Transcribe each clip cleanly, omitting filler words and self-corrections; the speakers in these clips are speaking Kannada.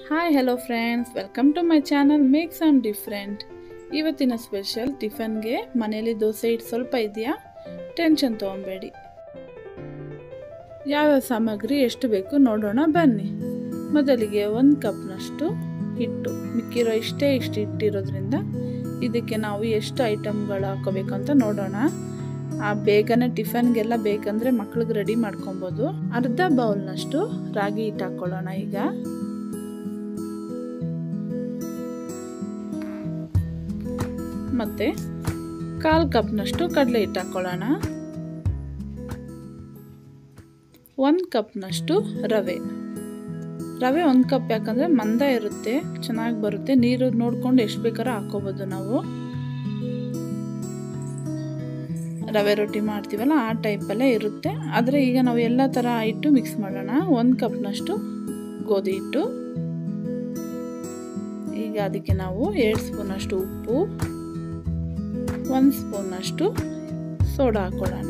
Hi hello friends, welcome to my channel make some different. ಇವತ್ತಿನ ಸ್ಪೆಷಲ್ ಟಿಫನ್ಗೆ ಮನೇಲಿ ದೋಸೆ ಹಿಟ್ಟು ಸ್ವಲ್ಪ ಇದೆಯಾ, ಟೆನ್ಷನ್ ತೊಗೊಬೇಡಿ. ಯಾವ್ಯಾವ ಸಾಮಗ್ರಿ ಎಷ್ಟು ಬೇಕು ನೋಡೋಣ ಬನ್ನಿ. ಮೊದಲಿಗೆ 1 ಕಪ್ನಷ್ಟು ಹಿಟ್ಟು, ಮಿಕ್ಕಿರೋ ಇಷ್ಟು ಇಟ್ಟಿರೋದ್ರಿಂದ ಇದಕ್ಕೆ ನಾವು ಎಷ್ಟು ಐಟಮ್ಗಳು ಹಾಕೋಬೇಕಂತ ನೋಡೋಣ. ಬೇಗನೆ ಟಿಫನ್ಗೆಲ್ಲ ಬೇಕಂದರೆ ಮಕ್ಳಿಗೆ ರೆಡಿ ಮಾಡ್ಕೊಬೋದು. ಅರ್ಧ ಬೌಲ್ನಷ್ಟು ರಾಗಿ ಹಿಟ್ಟು ಹಾಕ್ಕೊಳ್ಳೋಣ. ಈಗ ಮತ್ತೆ 1/4 ಕಪ್ನಷ್ಟು ಕಡಲೆ ಹಿಟ್ಟು ಹಾಕ್ಕೊಳ್ಳೋಣ. 1 ಕಪ್ನಷ್ಟು ರವೆ 1 ಕಪ್, ಯಾಕಂದರೆ ಮಂದ ಇರುತ್ತೆ, ಚೆನ್ನಾಗಿ ಬರುತ್ತೆ. ನೀರು ನೋಡ್ಕೊಂಡು ಎಷ್ಟು ಬೇಕಾದ್ರೂ ಹಾಕೋಬೋದು. ನಾವು ರವೆ ರೊಟ್ಟಿ ಮಾಡ್ತೀವಲ್ಲ ಆ ಟೈಪಲ್ಲೇ ಇರುತ್ತೆ. ಆದರೆ ಈಗ ನಾವು ಎಲ್ಲ ಥರ ಹಿಟ್ಟು ಮಿಕ್ಸ್ ಮಾಡೋಣ. 1 ಕಪ್ನಷ್ಟು ಗೋಧಿ ಹಿಟ್ಟು, ಈಗ ಅದಕ್ಕೆ ನಾವು 2 ಸ್ಪೂನಷ್ಟು ಉಪ್ಪು, 1 ಸ್ಪೂನಷ್ಟು ಸೋಡಾ ಹಾಕೊಳ್ಳೋಣ.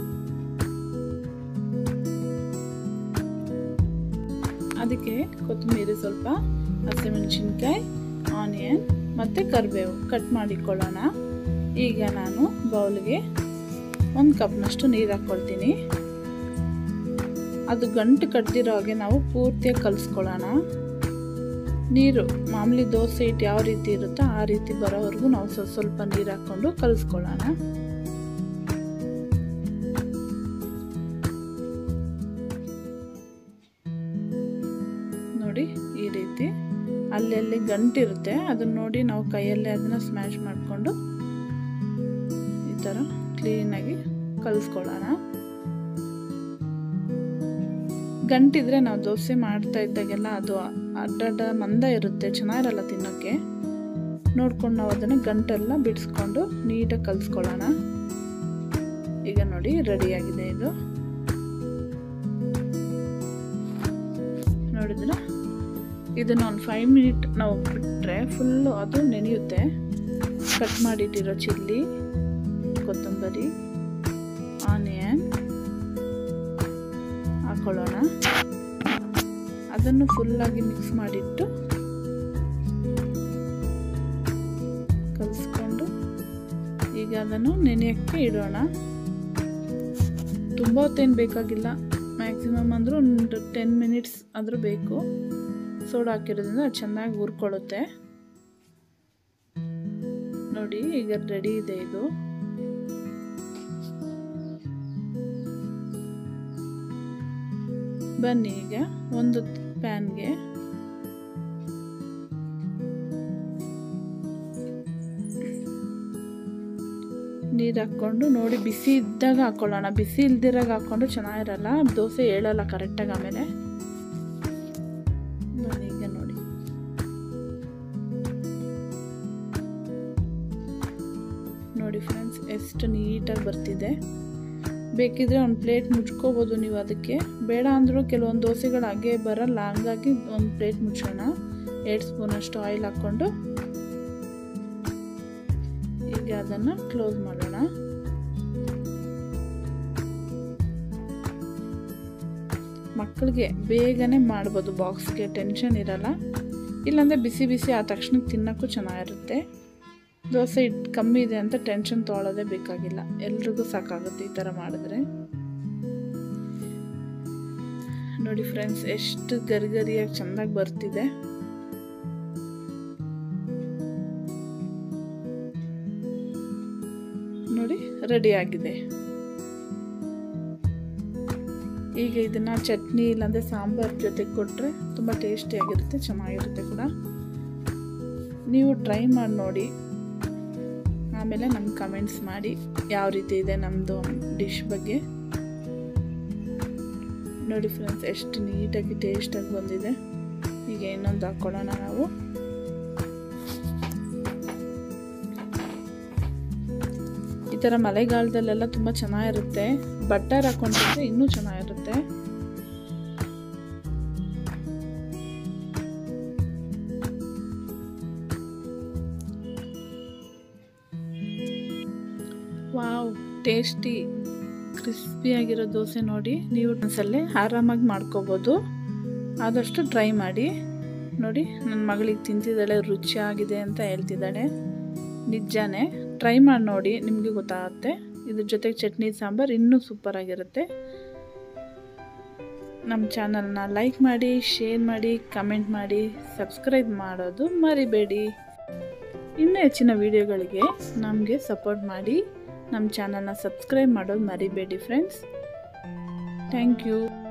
ಅದಕ್ಕೆ ಕೊತ್ತಂಬರಿ, ಸ್ವಲ್ಪ ಹಸಿಮೆಣಸಿನ್ಕಾಯಿ, ಆನಿಯನ್ ಮತ್ತು ಕರಿಬೇವು ಕಟ್ ಮಾಡಿಕೊಳ್ಳೋಣ. ಈಗ ನಾನು ಬೌಲ್ಗೆ 1 ಕಪ್ನಷ್ಟು ನೀರು ಹಾಕ್ಕೊಳ್ತೀನಿ. ಅದು ಗಂಟು ಕಟ್ಟಿರೋ ಹಾಗೆ ನಾವು ಪೂರ್ತಿಯಾಗಿ ಕಲಿಸ್ಕೊಳ್ಳೋಣ. ನೀರು ಮಾಮೂಲಿ ದೋಸೆ ಹಿಟ್ಟು ಯಾವ ರೀತಿ ಇರುತ್ತೋ ಆ ರೀತಿ ಬರೋವರೆಗೂ ನಾವು ಸ್ವಲ್ಪ ನೀರು ಹಾಕ್ಕೊಂಡು ಕಲಿಸ್ಕೊಳ್ಳೋಣ. ನೋಡಿ, ಈ ರೀತಿ ಅಲ್ಲೆಲ್ಲಿ ಗಂಟಿರುತ್ತೆ ಅದನ್ನ ನೋಡಿ ನಾವು ಕೈಯಲ್ಲೇ ಅದನ್ನ ಸ್ಮ್ಯಾಶ್ ಮಾಡಿಕೊಂಡು ಈ ಥರ ಕ್ಲೀನಾಗಿ ಕಲಿಸ್ಕೊಳ್ಳೋಣ. ಗಂಟಿದ್ರೆ ನಾವು ದೋಸೆ ಮಾಡ್ತಾ ಇದ್ದಾಗೆಲ್ಲ ಅದು ಅಡ್ಡ ಮಂದ ಇರುತ್ತೆ, ಚೆನ್ನಾಗಿರಲ್ಲ ತಿನ್ನೋಕ್ಕೆ. ನೋಡ್ಕೊಂಡು ನಾವು ಅದನ್ನು ಗಂಟೆಲ್ಲ ಬಿಡಿಸ್ಕೊಂಡು ನೀಟಾಗಿ ಕಲಿಸ್ಕೊಳ್ಳೋಣ. ಈಗ ನೋಡಿ, ರೆಡಿಯಾಗಿದೆ ಇದು. ನೋಡಿದ್ರೆ ಇದನ್ನು ಒಂದು 5 ಮಿನಿಟ್ ನಾವು ಬಿಟ್ಟರೆ ಫುಲ್ಲು ಅದು ನೆನೆಯುತ್ತೆ. ಕಟ್ ಮಾಡಿಟ್ಟಿರೋ ಚಿಲ್ಲಿ, ಕೊತ್ತಂಬರಿ, ಆನಿಯನ್ ಹಾಕೊಳ್ಳೋಣ. ಅದನ್ನು ಫುಲ್ಲಾಗಿ ಮಿಕ್ಸ್ ಮಾಡಿಟ್ಟು ಕಲಿಸ್ಕೊಂಡು ಈಗ ಅದನ್ನು ನೆನೆಯೋಕ್ಕೆ ಇಡೋಣ. ತುಂಬ ಹೊತ್ತೇನು ಬೇಕಾಗಿಲ್ಲ, ಮ್ಯಾಕ್ಸಿಮಮ್ ಅಂದರೂ ಒಂದು 10 ಮಿನಿಟ್ಸ್ ಆದರೂ ಬೇಕು. ಸೋಡಾ ಹಾಕಿರೋದ್ರಿಂದ ಅದು ಚೆನ್ನಾಗಿ ಹುರ್ಕೊಳ್ಳುತ್ತೆ. ನೋಡಿ, ಈಗ ರೆಡಿ ಇದೆ ಇದು. ಬನ್ನಿ ಈಗ ಒಂದು ಪ್ಯಾನ್ಗೆ ನೀರು ಹಾಕ್ಕೊಂಡು, ನೋಡಿ ಬಿಸಿ ಇದ್ದಾಗ ಹಾಕ್ಕೊಳ್ಳೋಣ. ಬಿಸಿ ಇಲ್ದಿರಾಗ ಹಾಕ್ಕೊಂಡು ಚೆನ್ನಾಗಿರಲ್ಲ, ದೋಸೆ ಏಳಲ್ಲ ಕರೆಕ್ಟಾಗಿ. ಆಮೇಲೆ ಬನ್ನಿ ಈಗ ನೋಡಿ, ನೋಡಿ ಫ್ರೆಂಡ್ಸ್, ಎಷ್ಟು ನೀಟಾಗಿ ಬರ್ತಿದೆ. ಬೇಕಿದ್ರೆ ಒಂದು ಪ್ಲೇಟ್ ಮುಚ್ಕೋಬೋದು ನೀವು. ಅದಕ್ಕೆ ಬೇಡ ಅಂದರೂ ಕೆಲವೊಂದು ದೋಸೆಗಳು ಹಾಗೆ ಬರಲ್ಲ, ಹಂಗಾಗಿ ಒಂದು ಪ್ಲೇಟ್ ಮುಚ್ಚೋಣ. 2 ಸ್ಪೂನಷ್ಟು ಆಯಿಲ್ ಹಾಕ್ಕೊಂಡು ಈಗ ಅದನ್ನು ಕ್ಲೋಸ್ ಮಾಡೋಣ. ಮಕ್ಕಳಿಗೆ ಬೇಗನೆ ಮಾಡ್ಬೋದು, ಬಾಕ್ಸ್ಗೆ ಟೆನ್ಷನ್ ಇರಲ್ಲ. ಇಲ್ಲಾಂದರೆ ಬಿಸಿ ಬಿಸಿ ಆ ತಕ್ಷಣಕ್ಕೆ ತಿನ್ನೋಕ್ಕೂ ಚೆನ್ನಾಗಿರುತ್ತೆ. ದೋಸೆ ಹಿಟ್ಟು ಕಮ್ಮಿ ಇದೆ ಅಂತ ಟೆನ್ಷನ್ ತೊಗೊಳ್ಳೋದೇ ಬೇಕಾಗಿಲ್ಲ, ಎಲ್ರಿಗೂ ಸಾಕಾಗುತ್ತೆ ಈ ಥರ ಮಾಡಿದ್ರೆ. ನೋಡಿ ಫ್ರೆಂಡ್ಸ್, ಎಷ್ಟು ಗರಿಗರಿಯಾಗಿ ಚೆಂದಾಗಿ ಬರ್ತಿದೆ. ನೋಡಿ, ರೆಡಿ ಆಗಿದೆ. ಈಗ ಇದನ್ನು ಚಟ್ನಿ ಇಲ್ಲಾಂದರೆ ಸಾಂಬಾರ್ ಜೊತೆಗೆ ಕೊಟ್ಟರೆ ತುಂಬ ಟೇಸ್ಟಿಯಾಗಿರುತ್ತೆ, ಚೆನ್ನಾಗಿರುತ್ತೆ ಕೂಡ. ನೀವು ಟ್ರೈ ಮಾಡಿ ನೋಡಿ, ಆಮೇಲೆ ನಮ್ಗೆ ಕಮೆಂಟ್ಸ್ ಮಾಡಿ ಯಾವ ರೀತಿ ಇದೆ ನಮ್ಮದು ಡಿಶ್ ಬಗ್ಗೆ. ನೋಡಿ ಫ್ರೆಂಡ್ಸ್, ಎಷ್ಟು ನೀಟಾಗಿ ಟೇಸ್ಟಾಗಿ ಬಂದಿದೆ. ಈಗ ಇನ್ನೊಂದು ಹಾಕ್ಕೊಳ್ಳೋಣ ನಾವು. ಈ ಥರ ಮಳೆಗಾಲದಲ್ಲೆಲ್ಲ ತುಂಬ ಚೆನ್ನಾಗಿರುತ್ತೆ. ಬಟರ್ ಹಾಕ್ಕೊಂಡಿದ್ರೆ ಇನ್ನೂ ಚೆನ್ನಾಗಿರುತ್ತೆ. ವಾವ್, ಟೇಸ್ಟಿ ಕ್ರಿಸ್ಪಿಯಾಗಿರೋ ದೋಸೆ ನೋಡಿ ನೀವು ಒಂದ್ಸಲ ಆರಾಮಾಗಿ ಮಾಡ್ಕೋಬೋದು. ಆದಷ್ಟು ಟ್ರೈ ಮಾಡಿ. ನೋಡಿ ನನ್ನ ಮಗಳಿಗೆ ತಿಂತಿದ್ದಾಳೆ, ರುಚಿಯಾಗಿದೆ ಅಂತ ಹೇಳ್ತಿದ್ದಾಳೆ. ನಿಜಾನೇ, ಟ್ರೈ ಮಾಡಿ ನೋಡಿ, ನಿಮಗೆ ಗೊತ್ತಾಗುತ್ತೆ. ಇದ್ರ ಜೊತೆಗೆ ಚಟ್ನಿ ಸಾಂಬಾರು ಇನ್ನೂ ಸೂಪರಾಗಿರುತ್ತೆ. ನಮ್ಮ ಚಾನಲ್ನ ಲೈಕ್ ಮಾಡಿ, ಶೇರ್ ಮಾಡಿ, ಕಮೆಂಟ್ ಮಾಡಿ, ಸಬ್ಸ್ಕ್ರೈಬ್ ಮಾಡೋದು ಮರಿಬೇಡಿ. ಇನ್ನೂ ಹೆಚ್ಚಿನ ವೀಡಿಯೋಗಳಿಗೆ ನಮಗೆ ಸಪೋರ್ಟ್ ಮಾಡಿ. ನಮ್ಮ ಚಾನಲ್ನ ಸಬ್ಸ್ಕ್ರೈಬ್ ಮಾಡೋದು ಮರಿಬೇಡಿ ಫ್ರೆಂಡ್ಸ್. Thank you.